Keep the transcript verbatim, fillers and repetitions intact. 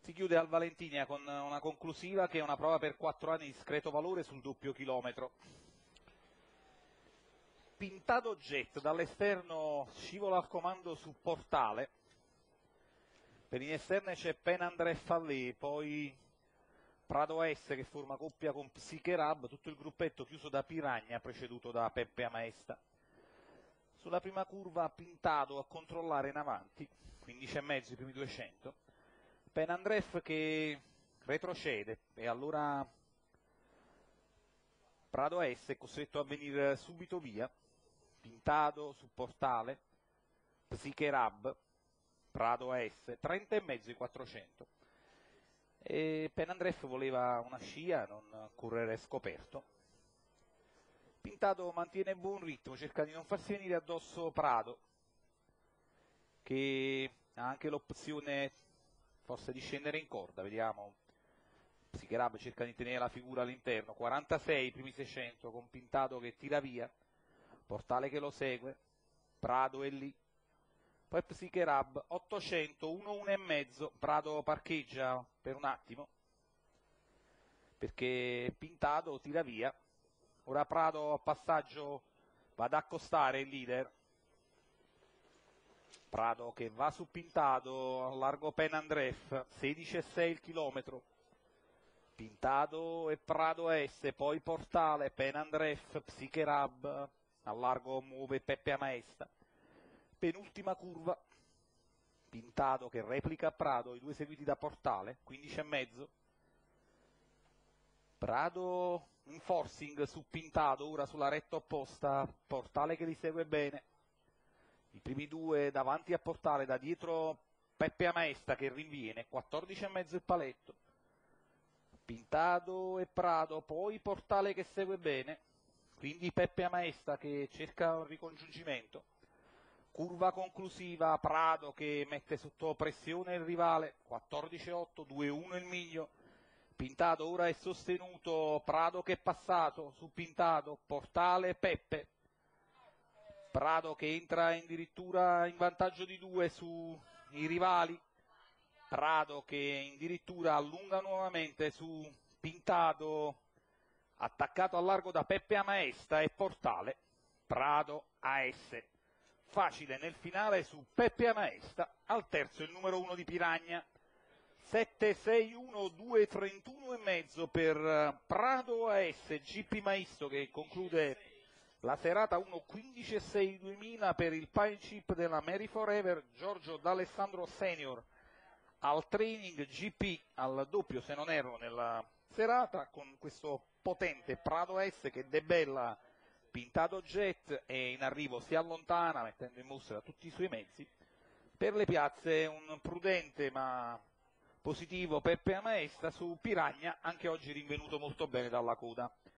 Si chiude al Valentinia con una conclusiva che è una prova per quattro anni di discreto valore sul doppio chilometro. Pintado Jet dall'esterno scivola al comando su Portale, per in esterne c'è Pen André Fallé, poi Prado S che forma coppia con Psicherab, tutto il gruppetto chiuso da Piragna preceduto da Peppe Amaesta. Sulla prima curva Pintado a controllare in avanti, quindici e mezzo i primi duecento, Pen Andref che retrocede e allora Prado S è costretto a venire subito via, Pintado su Portale, Psicherab, Prado S, trenta e mezzo i quattrocento. E Pen Andref voleva una scia, non correre scoperto. Pintado mantiene buon ritmo, cerca di non farsi venire addosso Prado, che ha anche l'opzione forse di scendere in corda, vediamo. Psicherab cerca di tenere la figura all'interno, quarantasei i primi seicento con Pintado che tira via, Portale che lo segue, Prado è lì, poi Psicherab ottocento, uno, uno e mezzo, Prado parcheggia per un attimo perché Pintado tira via, ora Prado a passaggio va ad accostare il leader, Prado che va su Pintado a largo Pen Andref, sedici e sei il chilometro, Pintado e Prado S, poi Portale, Pen Andref, Psicherab, a largo muove Peppe Amaesta. Penultima curva, Pintado che replica Prado, i due seguiti da Portale, quindici e mezzo. Prado in forcing su Pintado, ora sulla retta opposta, Portale che li segue bene. I primi due davanti a Portale, da dietro Peppe Amaesta che rinviene, quattordici e mezzo il paletto. Pintado e Prado, poi Portale che segue bene, quindi Peppe Amaesta che cerca un ricongiungimento. Curva conclusiva, Prado che mette sotto pressione il rivale, quattordici e otto, due uno il miglio. Pintado ora è sostenuto, Prado che è passato su Pintado, Portale Peppe. Prado che entra addirittura in vantaggio di due sui rivali. Prado che addirittura allunga nuovamente su Pintado, attaccato al largo da Peppe Amaesta e Portale, Prado A S. Facile nel finale su Peppe Amaesta, al terzo il numero uno di Piragna, sette sei uno due trentuno e mezzo per Prado A S, G P Maisto che conclude la serata uno quindici e sei duemila per il Pine Chip della Mary Forever, Giorgio D'Alessandro Senior al training G P al doppio se non erro nella serata, con questo potente Prado S che debella Pintado Jet e in arrivo si allontana mettendo in mostra tutti i suoi mezzi. Per le piazze un prudente ma positivo Peppe Amaesta su Piragna, anche oggi rinvenuto molto bene dalla coda.